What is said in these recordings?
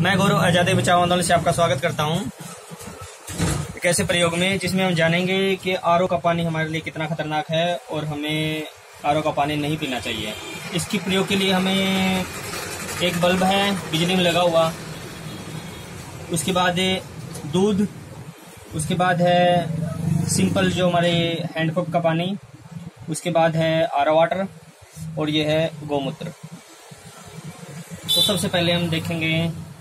मैं गौरव आजादी बचाओ आंदोलन से आपका स्वागत करता हूं एक ऐसे प्रयोग में जिसमें हम जानेंगे कि आरओ का पानी हमारे लिए कितना खतरनाक है और हमें आरओ का पानी नहीं पीना चाहिए। इसकी प्रयोग के लिए हमें एक बल्ब है बिजली में लगा हुआ, उसके बाद दूध, उसके बाद है सिंपल जो हमारे हैंडपंप का पानी, उसके बाद है आरओ वाटर और ये है गौमूत्र। तो सबसे पहले हम देखेंगे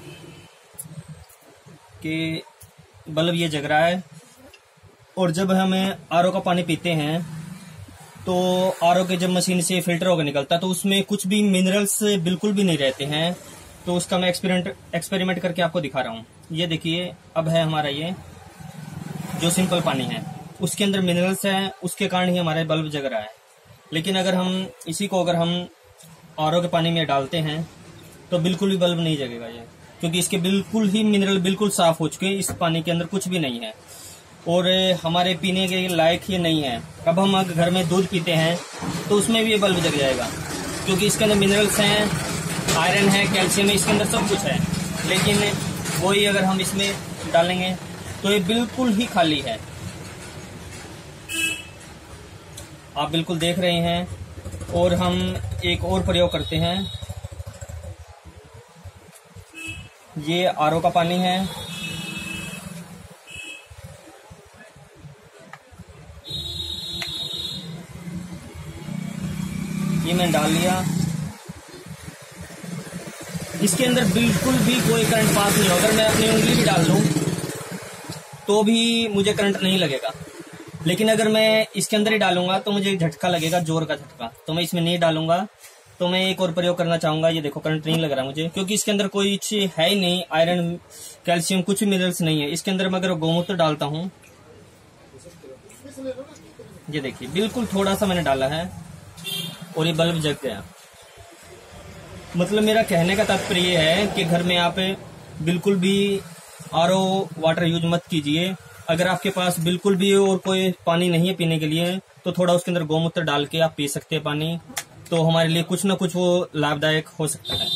कि बल्ब ये जग रहा है और जब हमें आरओ का पानी पीते हैं तो आरओ के जब मशीन से फिल्टर होकर निकलता है तो उसमें कुछ भी मिनरल्स बिल्कुल भी नहीं रहते हैं। तो उसका मैं एक्सपेरिमेंट करके आपको दिखा रहा हूँ। ये देखिए, अब है हमारा ये जो सिंपल पानी है उसके अंदर मिनरल्स हैं, उसके कारण ही हमारा बल्ब जग रहा है। लेकिन अगर हम इसी को हम आरओ के पानी में डालते हैं तो बिल्कुल भी बल्ब नहीं जगेगा ये, क्योंकि इसके बिल्कुल ही मिनरल बिल्कुल साफ हो चुके हैं। इस पानी के अंदर कुछ भी नहीं है और हमारे पीने के लायक ये नहीं है। अब हम अगर घर में दूध पीते हैं तो उसमें भी ये बल्ब जग जाएगा, क्योंकि इसके अंदर मिनरल्स हैं, आयरन है, कैल्शियम है, इसके अंदर सब कुछ है। लेकिन वही अगर हम इसमें डालेंगे तो ये बिल्कुल ही खाली है। आप बिल्कुल देख रहे हैं। और हम एक और प्रयोग करते हैं। ये आरओ का पानी है, ये मैंने डाल लिया। इसके अंदर बिल्कुल भी कोई करंट पास नहीं होगा। अगर मैं अपनी उंगली भी डाल लूं तो भी मुझे करंट नहीं लगेगा। लेकिन अगर मैं इसके अंदर ही डालूंगा तो मुझे झटका लगेगा, जोर का झटका। तो मैं इसमें नहीं डालूंगा। तो मैं एक और प्रयोग करना चाहूंगा। ये देखो, करंट नहीं लग रहा मुझे, क्योंकि इसके अंदर कोई चीज है ही नहीं, आयरन, कैल्शियम, कुछ मिनरल्स नहीं है। इसके अंदर मैं अगर गौमूत्र डालता हूँ, ये देखिए बिल्कुल थोड़ा सा मैंने डाला है और ये बल्ब जग गया। मतलब मेरा कहने का तात्पर्य ये है कि घर में आप बिल्कुल भी आरओ वाटर यूज मत कीजिए। अगर आपके पास बिल्कुल भी और कोई पानी नहीं है पीने के लिए तो थोड़ा उसके अंदर गौमूत्र डाल के आप पी सकते हैं पानी। तो हमारे लिए कुछ ना कुछ वो लाभदायक हो सकता है।